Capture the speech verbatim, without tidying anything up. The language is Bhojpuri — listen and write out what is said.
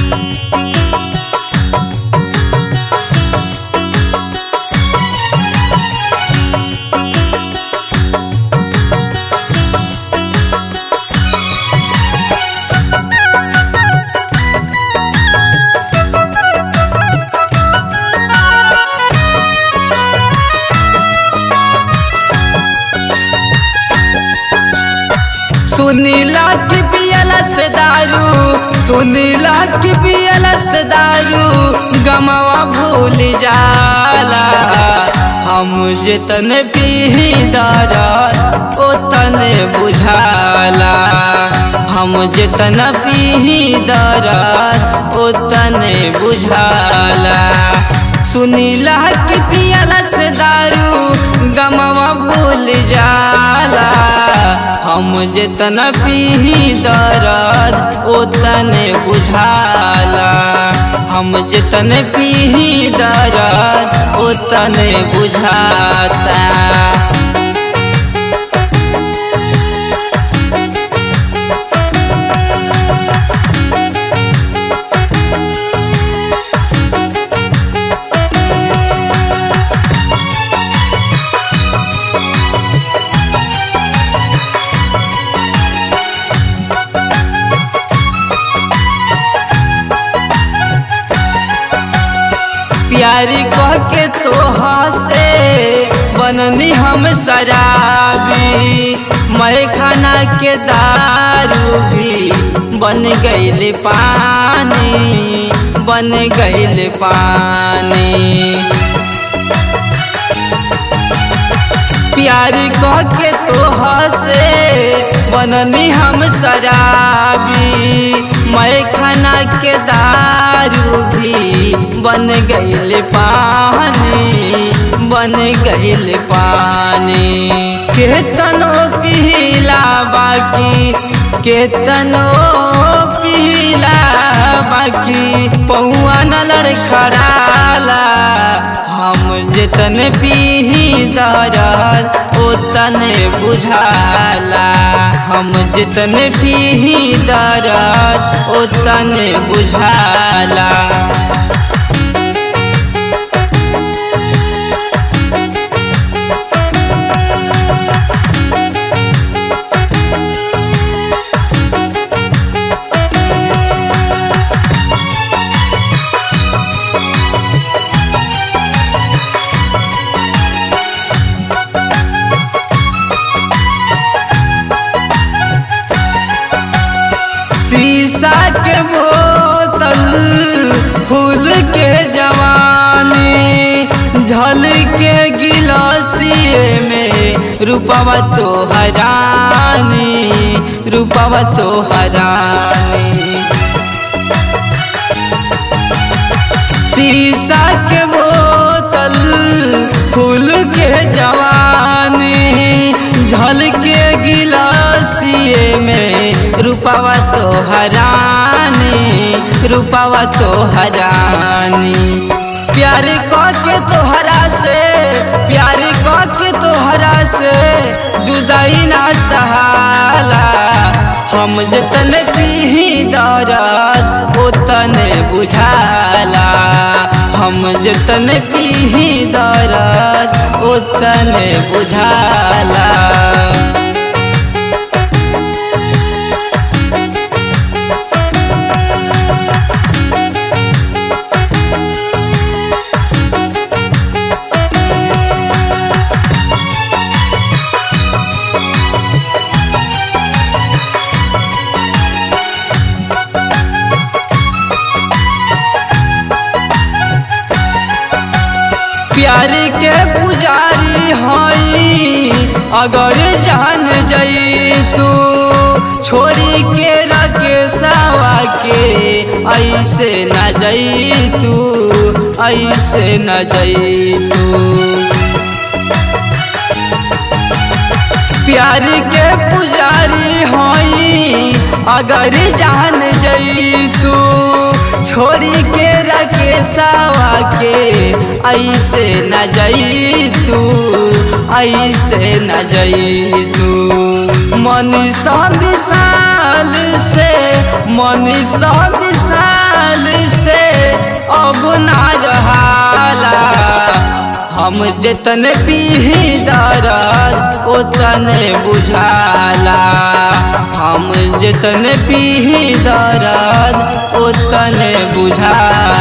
सुनीला की पियला से दारू सुनीला की पियला से दारू गमवा भूल जाला। हम जितन पीही दरद ओतन बुझाला। हम जितन पीही दरद ओतन बुझाला। सुनीला की पियला से दारू गमवा भूल जाला। हम जितना पीही दरद ओतन बुझाला। हम जितने पीही दरद ओतन बुझाता। प्यारी कह के तोहा से बननी हम शराबी। मैं खाना के दारू भी बन गईल पानी बन गईल पानी। प्यारी कह के तोहा से बननी हम शराबी। मैं खाना के दारू भी बन गईल पानी बन गईल पानी। केतनो पीला बाकी केतनो पीला बाकी पहुआ न लड़खड़ाला। हम जितन पीही दरद ओतन बुझाला। हम जितन पीही दरद ओतन बुझाला। शीशा के बोतल फूल के जवानी झल के गिलासिए में रूपवा तो हरानी रूपवा तो हरानी। शीशा के बोतल फूल के जवानी झल के गिलासिए में रूपवा तो हरानी रूपवा तो हरानी। प्यार कह के तोहरा से प्यार कह के तोहरा से जुदाई ना सहाला। हम जितन पीही दरद ओतन बुझाला। हम जितन पीही दरद ओतन बुझाला। प्यार के पुजारी हई अगर जान जई तू छोड़ी के राकेशवा के ऐसे न जई तू ऐसे न जई तू। प्यार के पुजारी हई अगर जान जई तू छोड़ी के राकेशवा के ऐसे न जई तू ऐसे न जई तू। मनीषा विशाल से मनीषा विशाल हम जितन पीही दर्द उतने बुझाला, हम जितन पीही दर्द उतने बुझाला।